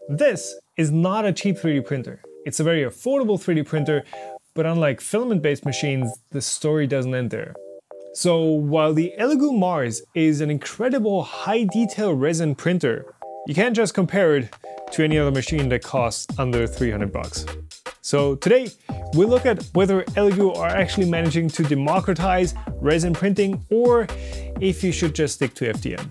This is not a cheap 3D printer. It's a very affordable 3D printer, but unlike filament-based machines, the story doesn't end there. So while the Elegoo Mars is an incredible high-detail resin printer, you can't just compare it to any other machine that costs under 300 bucks. So today, we'll look at whether Elegoo are actually managing to democratize resin printing, or if you should just stick to FDM.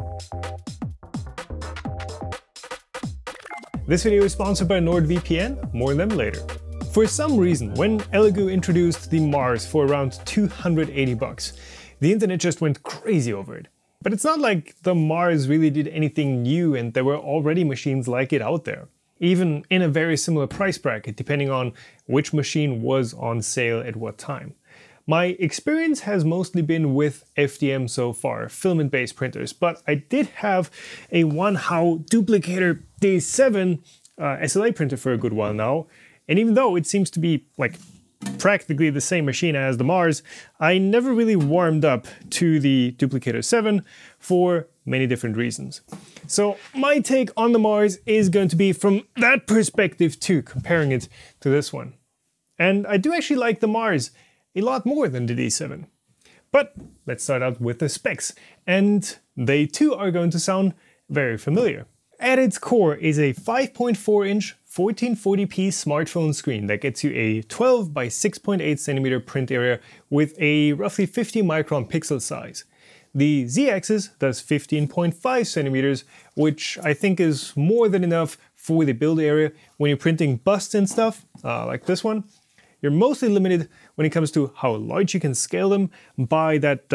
This video is sponsored by NordVPN, more on them later. For some reason, when Elegoo introduced the Mars for around 280 bucks, the internet just went crazy over it. But it's not like the Mars really did anything new and there were already machines like it out there, even in a very similar price bracket depending on which machine was on sale at what time. My experience has mostly been with FDM so far, filament-based printers, but I did have a Wanhao Duplicator D7 SLA printer for a good while now, and even though it seems to be like practically the same machine as the Mars, I never really warmed up to the Duplicator 7 for many different reasons. So my take on the Mars is going to be from that perspective too, comparing it to this one. And I do actually like the Mars a lot more than the D7. But let's start out with the specs, and they too are going to sound very familiar. At its core is a 5.4-inch 1440p smartphone screen that gets you a 12 by 6.8 centimeter print area with a roughly 50 micron pixel size. The Z-axis does 15.5 centimeters, which I think is more than enough for the build area when you're printing busts and stuff, like this one. You're mostly limited when it comes to how large you can scale them by that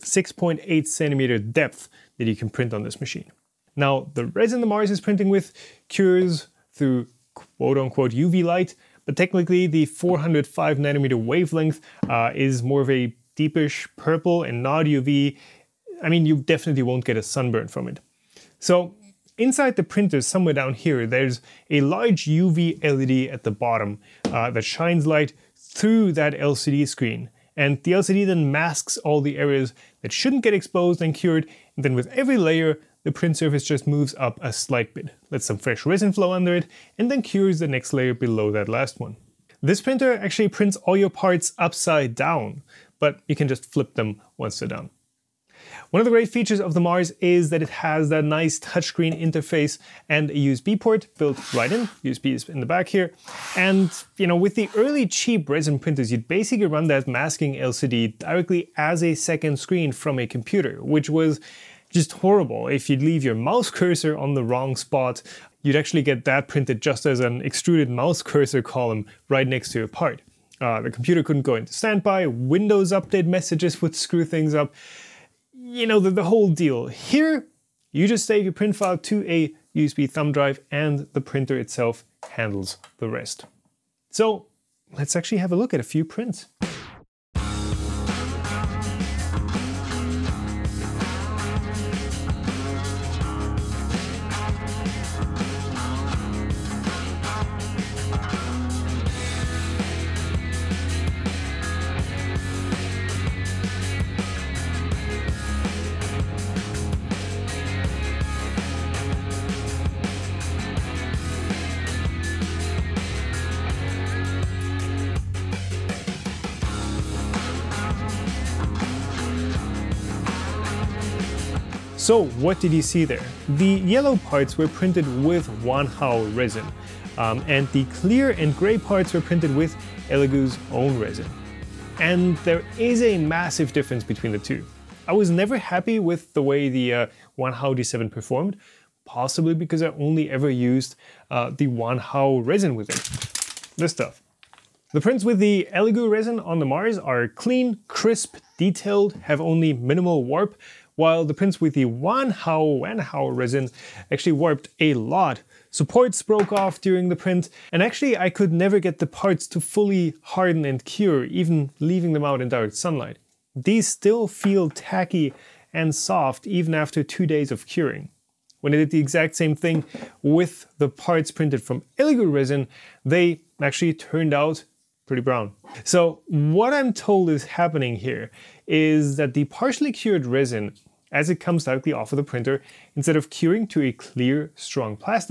6.8 centimeter depth that you can print on this machine. Now, the resin the Mars is printing with cures through quote-unquote UV light, but technically the 405 nanometer wavelength is more of a deepish purple and not UV. I mean, you definitely won't get a sunburn from it. So inside the printer, somewhere down here, there's a large UV LED at the bottom that shines light through that LCD screen. And the LCD then masks all the areas that shouldn't get exposed and cured. And then with every layer, the print surface just moves up a slight bit, lets some fresh resin flow under it, and then cures the next layer below that last one. This printer actually prints all your parts upside down, but you can just flip them once they're done. One of the great features of the Mars is that it has that nice touchscreen interface and a USB port built right in. USB is in the back here. And, you know, with the early cheap resin printers, you'd basically run that masking LCD directly as a second screen from a computer, which was just horrible. If you'd leave your mouse cursor on the wrong spot, you'd actually get that printed just as an extruded mouse cursor column right next to your part. The computer couldn't go into standby, Windows update messages would screw things up. You know, the whole deal. Here, you just save your print file to a USB thumb drive and the printer itself handles the rest. So let's actually have a look at a few prints. So what did you see there? The yellow parts were printed with Wanhao resin, and the clear and gray parts were printed with Elegoo's own resin. And there is a massive difference between the two. I was never happy with the way the Wanhao D7 performed, possibly because I only ever used the Wanhao resin with it. This stuff. The prints with the Elegoo resin on the Mars are clean, crisp, detailed, have only minimal warp, while the prints with the Wanhao resin actually warped a lot. Supports broke off during the print, and actually I could never get the parts to fully harden and cure, even leaving them out in direct sunlight. These still feel tacky and soft even after 2 days of curing. When I did the exact same thing with the parts printed from Elegoo resin, they actually turned out pretty brown. So what I'm told is happening here is that the partially cured resin, as it comes directly off of the printer, instead of curing to a clear, strong plastic,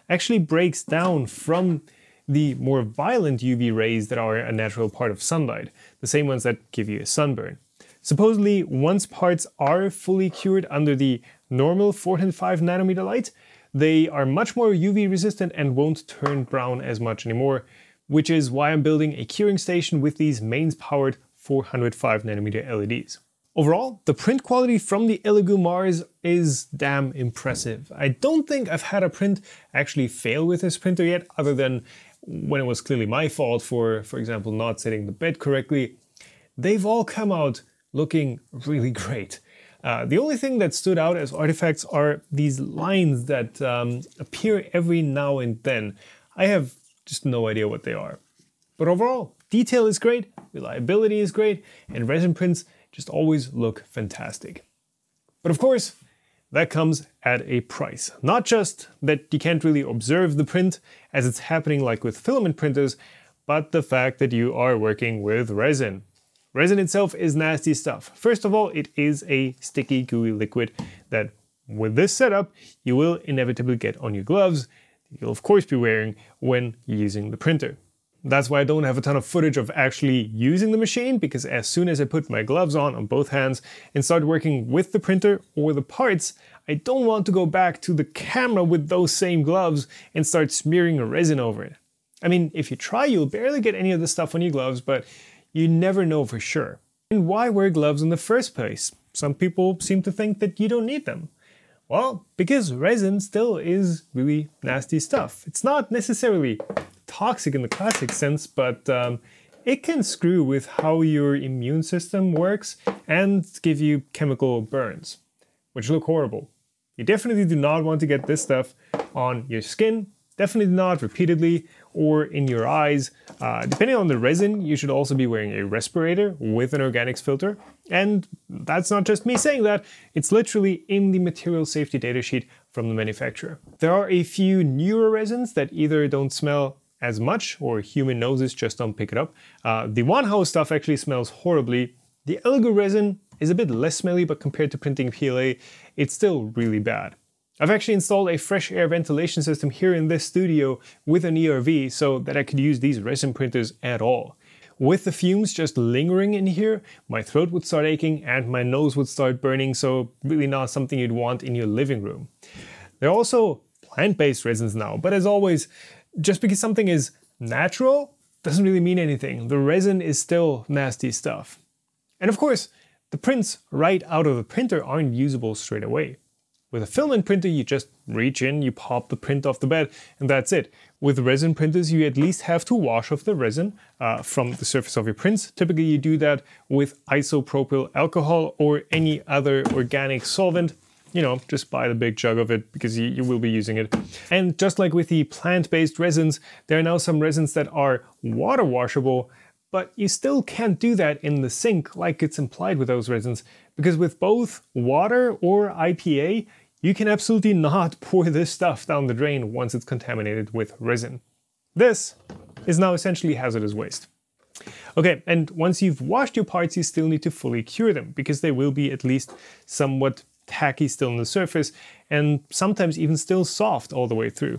actually breaks down from the more violent UV rays that are a natural part of sunlight, the same ones that give you a sunburn. Supposedly, once parts are fully cured under the normal 405 nanometer light, they are much more UV resistant and won't turn brown as much anymore, which is why I'm building a curing station with these mains-powered 405 nanometer LEDs. Overall, the print quality from the Elegoo Mars is damn impressive. I don't think I've had a print actually fail with this printer yet, other than when it was clearly my fault for example, not setting the bed correctly. They've all come out looking really great. The only thing that stood out as artifacts are these lines that appear every now and then. I have just no idea what they are. But overall, detail is great, reliability is great, and resin prints just always look fantastic. But of course, that comes at a price. Not just that you can't really observe the print as it's happening like with filament printers, but the fact that you are working with resin. Resin itself is nasty stuff. First of all, it is a sticky, gooey liquid that, with this setup, you will inevitably get on your gloves. You'll of course be wearing when using the printer. That's why I don't have a ton of footage of actually using the machine, because as soon as I put my gloves on both hands and start working with the printer or the parts, I don't want to go back to the camera with those same gloves and start smearing resin over it. I mean, if you try, you'll barely get any of the stuff on your gloves, but you never know for sure. And why wear gloves in the first place? Some people seem to think that you don't need them. Well, because resin still is really nasty stuff. It's not necessarily toxic in the classic sense, but it can screw with how your immune system works and give you chemical burns, which look horrible. You definitely do not want to get this stuff on your skin, definitely not repeatedly, or in your eyes. Depending on the resin, you should also be wearing a respirator with an organics filter. And that's not just me saying that, it's literally in the material safety datasheet from the manufacturer. There are a few newer resins that either don't smell as much or human noses just don't pick it up. The Wanhao stuff actually smells horribly. The Elegoo resin is a bit less smelly, but compared to printing PLA, it's still really bad. I've actually installed a fresh air ventilation system here in this studio with an ERV so that I could use these resin printers at all. With the fumes just lingering in here, my throat would start aching and my nose would start burning, so really not something you'd want in your living room. There are also plant-based resins now, but as always, just because something is natural doesn't really mean anything. The resin is still nasty stuff. And of course, the prints right out of the printer aren't usable straight away. With a filament printer, you just reach in, you pop the print off the bed, and that's it. With resin printers, you at least have to wash off the resin from the surface of your prints. Typically, you do that with isopropyl alcohol or any other organic solvent. You know, just buy the big jug of it because you will be using it. And just like with the plant-based resins, there are now some resins that are water washable, but you still can't do that in the sink like it's implied with those resins, because with both water or IPA, you can absolutely not pour this stuff down the drain once it's contaminated with resin. This is now essentially hazardous waste. Okay, and once you've washed your parts, you still need to fully cure them, because they will be at least somewhat tacky still on the surface, and sometimes even still soft all the way through.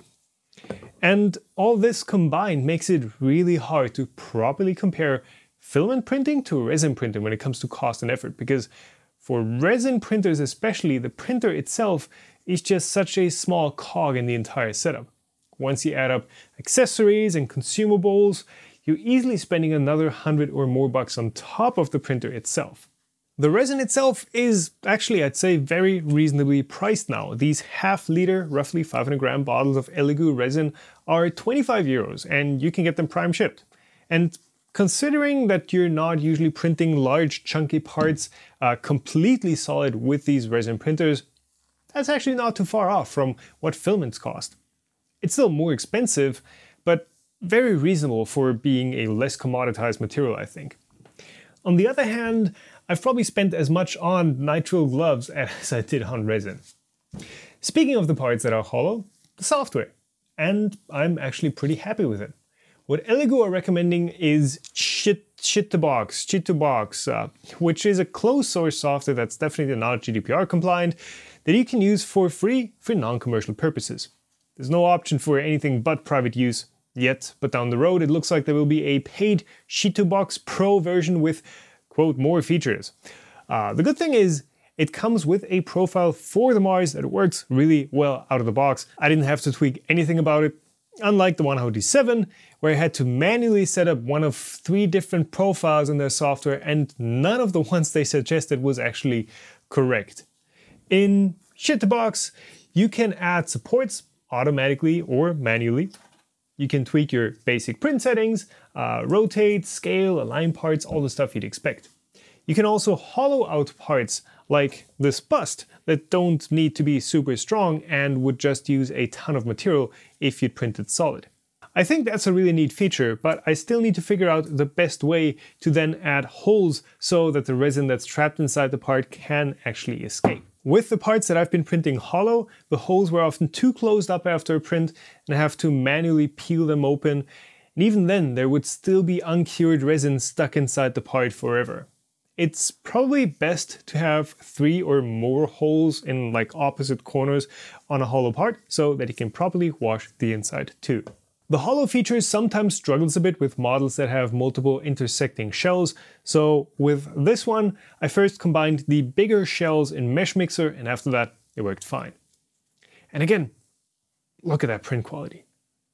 And all this combined makes it really hard to properly compare filament printing to resin printing when it comes to cost and effort, because for resin printers especially, the printer itself is just such a small cog in the entire setup. Once you add up accessories and consumables, you're easily spending another $100 or more on top of the printer itself. The resin itself is actually, I'd say, very reasonably priced now. These half-liter, roughly 500 gram bottles of Elegoo resin are 25 euros, and you can get them prime shipped. And considering that you're not usually printing large chunky parts completely solid with these resin printers, that's actually not too far off from what filaments cost. It's still more expensive, but very reasonable for being a less commoditized material, I think. On the other hand, I've probably spent as much on nitrile gloves as I did on resin. Speaking of the parts that are hollow, the software. And I'm actually pretty happy with it. What Elegoo are recommending is Chit2Box, which is a closed source software that's definitely not GDPR compliant, that you can use for free for non-commercial purposes. There's no option for anything but private use yet, but down the road it looks like there will be a paid Sheet2Box Pro version with, quote, more features. The good thing is, it comes with a profile for the Mars that works really well out of the box. I didn't have to tweak anything about it, unlike the One How D7, where I had to manually set up one of 3 different profiles in their software, and none of the ones they suggested was actually correct. In Sheet2Box, you can add supports automatically or manually. You can tweak your basic print settings, rotate, scale, align parts, all the stuff you'd expect. You can also hollow out parts like this bust that don't need to be super strong and would just use a ton of material if you'd print it solid. I think that's a really neat feature, but I still need to figure out the best way to then add holes so that the resin that's trapped inside the part can actually escape. With the parts that I've been printing hollow, the holes were often too closed up after a print and I have to manually peel them open, and even then there would still be uncured resin stuck inside the part forever. It's probably best to have 3 or more holes in like opposite corners on a hollow part so that you can properly wash the inside too. The hollow feature sometimes struggles a bit with models that have multiple intersecting shells, so with this one I first combined the bigger shells in Mesh Mixer and after that it worked fine. And again, look at that print quality.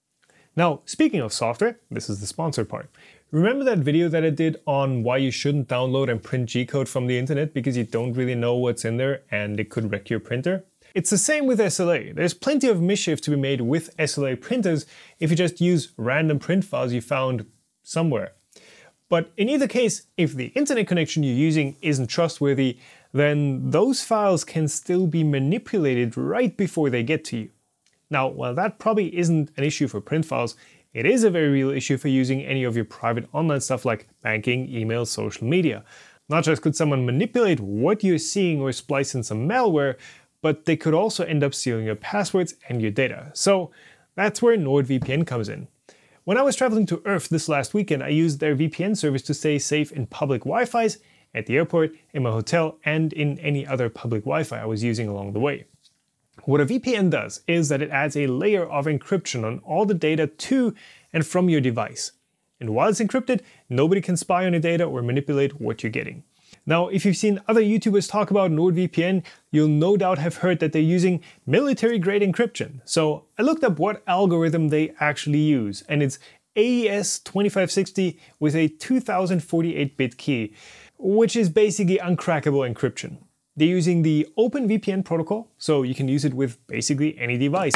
Now, speaking of software, this is the sponsored part. Remember that video that I did on why you shouldn't download and print G-code from the internet because you don't really know what's in there and it could wreck your printer? It's the same with SLA. There's plenty of mischief to be made with SLA printers if you just use random print files you found somewhere. But in either case, if the internet connection you're using isn't trustworthy, then those files can still be manipulated right before they get to you. Now, while that probably isn't an issue for print files, it is a very real issue for using any of your private online stuff like banking, email, social media. Not just could someone manipulate what you're seeing or splice in some malware, but they could also end up stealing your passwords and your data. So that's where NordVPN comes in. When I was traveling to Earth this last weekend, I used their VPN service to stay safe in public Wi-Fis, at the airport, in my hotel, and in any other public Wi-Fi I was using along the way. What a VPN does is that it adds a layer of encryption on all the data to and from your device. And while it's encrypted, nobody can spy on your data or manipulate what you're getting. Now, if you've seen other YouTubers talk about NordVPN, you'll no doubt have heard that they're using military-grade encryption. So I looked up what algorithm they actually use, and it's AES 2560 with a 2048-bit key, which is basically uncrackable encryption. They're using the OpenVPN protocol, so you can use it with basically any device.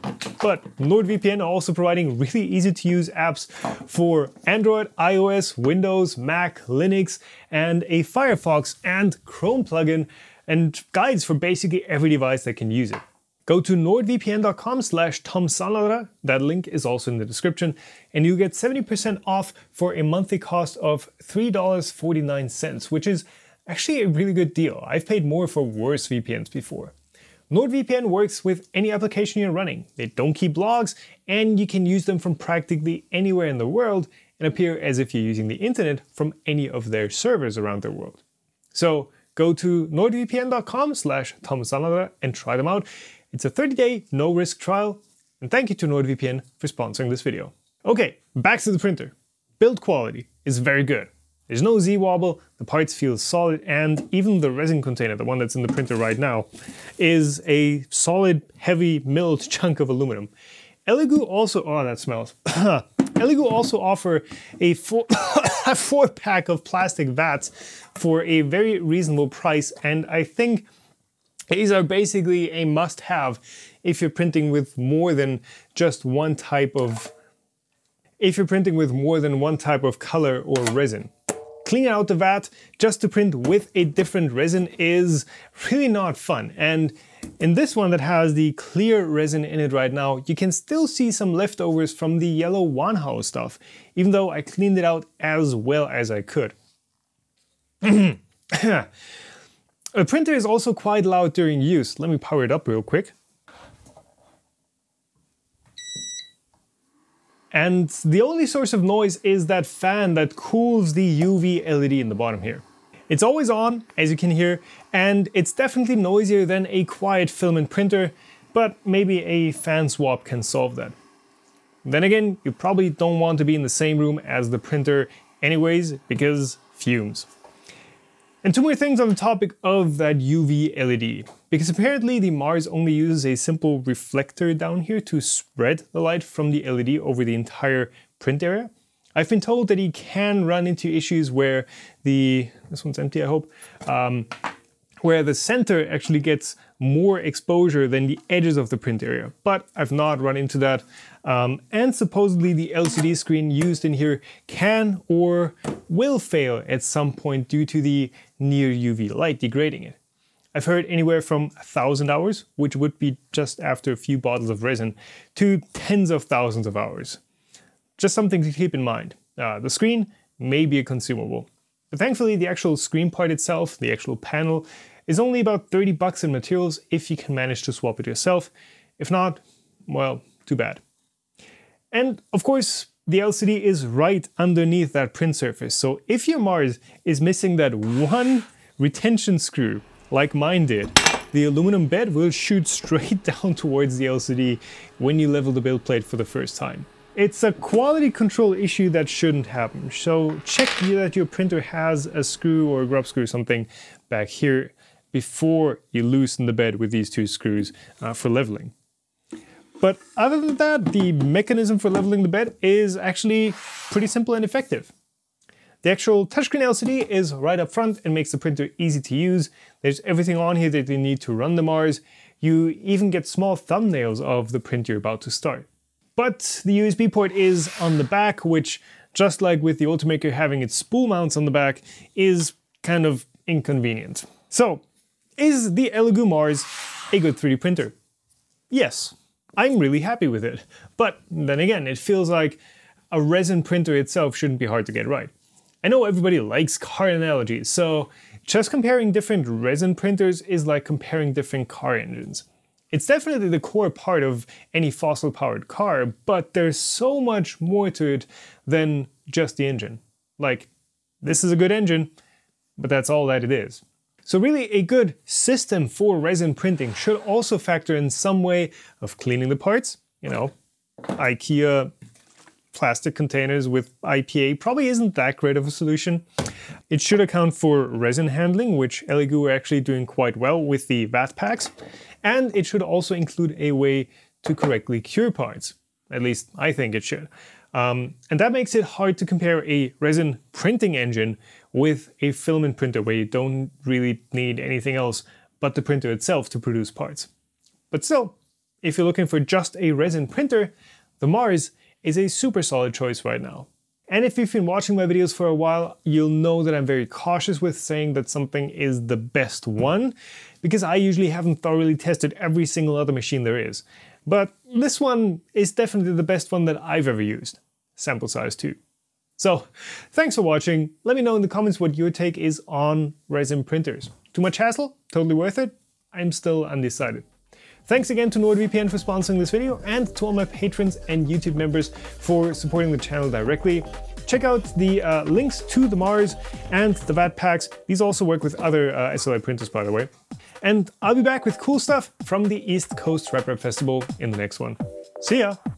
But NordVPN are also providing really easy to use apps for Android, iOS, Windows, Mac, Linux, and a Firefox and Chrome plugin, and guides for basically every device that can use it. Go to nordvpn.com/TomSanada, that link is also in the description, and you'll get 70% off for a monthly cost of $3.49, which is actually a really good deal. I've paid more for worse VPNs before. NordVPN works with any application you're running. They don't keep logs, and you can use them from practically anywhere in the world and appear as if you're using the internet from any of their servers around the world. So go to nordvpn.com/TomSanada and try them out. It's a 30-day no-risk trial, and thank you to NordVPN for sponsoring this video. Okay, back to the printer. Build quality is very good. There's no Z-wobble, the parts feel solid, and even the resin container, the one that's in the printer right now, is a solid, heavy, milled chunk of aluminum. Elegoo also, oh that smells. Elegoo also offer a 4-pack of plastic vats for a very reasonable price, and I think these are basically a must-have if you're printing with more than just one type of, color or resin. Cleaning out the vat just to print with a different resin is really not fun, and in this one that has the clear resin in it right now, you can still see some leftovers from the yellow Wanhao stuff, even though I cleaned it out as well as I could. The printer is also quite loud during use. Let me power it up real quick. And the only source of noise is that fan that cools the UV LED in the bottom here. It's always on, as you can hear, and it's definitely noisier than a quiet filament printer. but maybe a fan swap can solve that. Then again, you probably don't want to be in the same room as the printer anyways, because fumes. And two more things on the topic of that UV LED, because apparently the Mars only uses a simple reflector down here to spread the light from the LED over the entire print area. I've been told that he can run into issues where this one's empty, I hope, where the center actually gets more exposure than the edges of the print area, but I've not run into that. And supposedly the LCD screen used in here can or will fail at some point due to the near UV light degrading it. I've heard anywhere from 1,000 hours, which would be just after a few bottles of resin, to tens of thousands of hours. Just something to keep in mind. The screen may be a consumable, but thankfully the actual screen part itself, the actual panel, is only about 30 bucks in materials if you can manage to swap it yourself. If not, well, too bad. And of course, the LCD is right underneath that print surface, so if your Mars is missing that one retention screw, like mine did, the aluminum bed will shoot straight down towards the LCD when you level the build plate for the first time. It's a quality control issue that shouldn't happen, so check that your printer has a screw or a grub screw or something back here before you loosen the bed with these two screws for leveling. But other than that, the mechanism for leveling the bed is actually pretty simple and effective. The actual touchscreen LCD is right up front and makes the printer easy to use. There's everything on here that you need to run the Mars. You even get small thumbnails of the print you're about to start. But the USB port is on the back, which, just like with the Ultimaker having its spool mounts on the back, is kind of inconvenient. So, is the Elegoo Mars a good 3D printer? Yes, I'm really happy with it. But then again, it feels like a resin printer itself shouldn't be hard to get right. I know everybody likes car analogies, so just comparing different resin printers is like comparing different car engines. It's definitely the core part of any fossil-powered car, but there's so much more to it than just the engine. Like, this is a good engine, but that's all that it is. So really, a good system for resin printing should also factor in some way of cleaning the parts. You know, IKEA plastic containers with IPA probably isn't that great of a solution. It should account for resin handling, which Elegoo are actually doing quite well with the vat packs. And it should also include a way to correctly cure parts. At least I think it should. And that makes it hard to compare a resin printing engine with a filament printer where you don't really need anything else but the printer itself to produce parts. But still, if you're looking for just a resin printer, the Mars is a super solid choice right now. And if you've been watching my videos for a while, you'll know that I'm very cautious with saying that something is the best one, because I usually haven't thoroughly tested every single other machine there is. But this one is definitely the best one that I've ever used. Sample size too. So, thanks for watching. Let me know in the comments what your take is on resin printers. Too much hassle? Totally worth it? I'm still undecided. Thanks again to NordVPN for sponsoring this video, and to all my patrons and YouTube members for supporting the channel directly. Check out the links to the Mars and the vat packs. These also work with other SLI printers, by the way. And I'll be back with cool stuff from the East Coast Rep Festival in the next one. See ya!